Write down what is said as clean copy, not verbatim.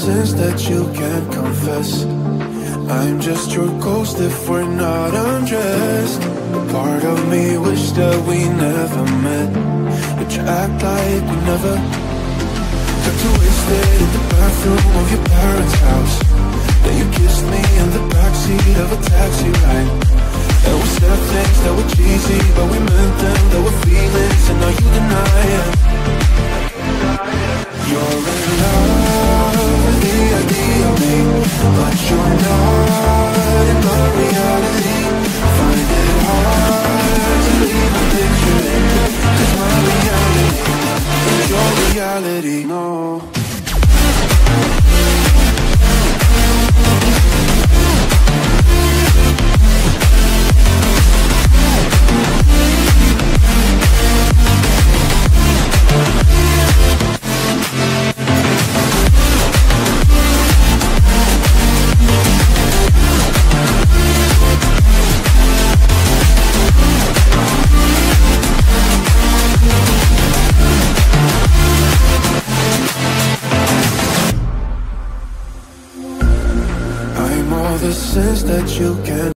sins that you can't confess. I'm just your ghost if we're not undressed. A part of me wish that we never met, but you act like we never. Got too wasted in the bathroom of your parents' house. Then you kissed me in the backseat of a taxi ride. And we said things that were cheesy, but we meant them. There were feelings, and now you deny it. You're in love with the idea of me, but you're not in my reality. Find it hard to leave a picture in, 'cause my reality is your reality. No. All the sins that you can